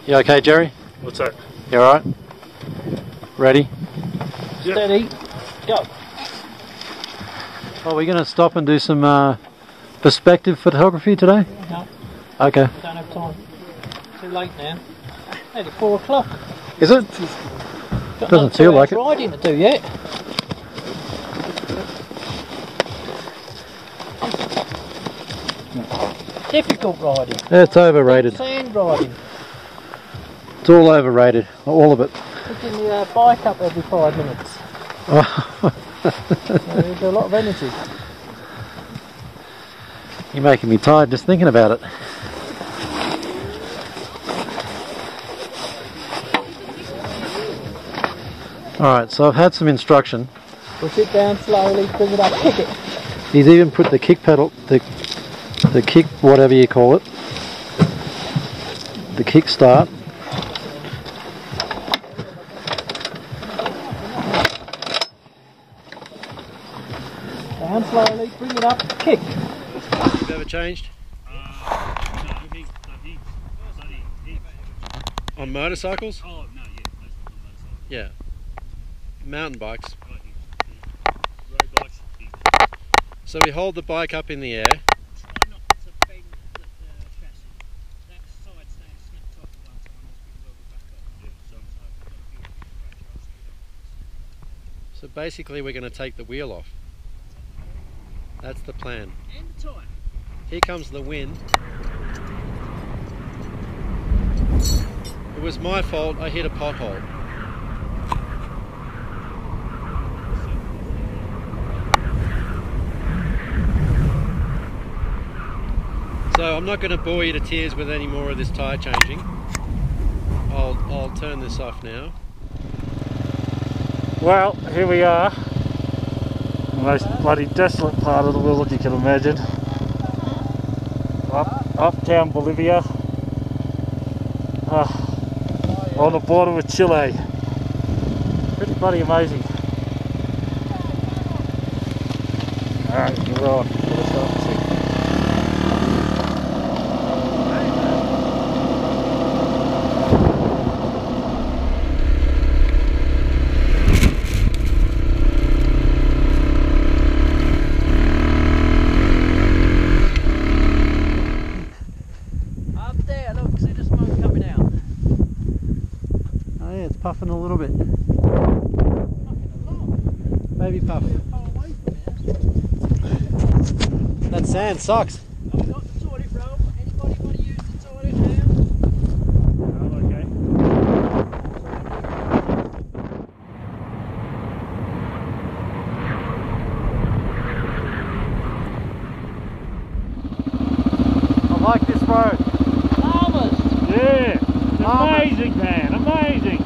You okay, Jerry? What's that? You alright? Ready? Yep. Steady, go. Well, we're going to stop and do some perspective photography today? No, Okay. I don't have time. Too late now. Nearly 4 o'clock. Is it? Got Doesn't feel like it. riding to do yet. Difficult riding. It's overrated. Sand riding. It's all overrated. All of it. Picking the bike up every 5 minutes. There's a lot of energy. You're making me tired just thinking about it. Alright, so I've had some instruction. Push it down slowly, bring it up, kick it. He's even put the kick pedal, the kick, whatever you call it, the kick start. Down slowly, bring it up, kick. Have you ever changed? On motorcycles? Oh, no, yeah. Yeah. Mountain bikes. Road bikes. So we hold the bike up in the air. Try not to bend the chassis. That side stand snapped off at one time as we rolled it back up. Yeah, so I've got a few fractures so you don't. So basically we're going to take the wheel off. That's the plan. And the tyre. Here comes the wind. It was my fault, I hit a pothole. So I'm not going to bore you to tears with any more of this tyre changing. I'll turn this off now. Well, here we are. The most bloody desolate part of the world you can imagine. Uptown Bolivia. On the border with Chile. Pretty bloody amazing. Alright, we're on. Let's start to see. Up there, look, see the smoke coming out. Oh yeah, it's puffing a little bit. Fucking a lot. Maybe puff. Far away from here. That sand sucks. I've got the toilet roll. Anybody want to use the toilet now? Oh, okay. I like this road. Farmers! Yeah, it's amazing, man, amazing.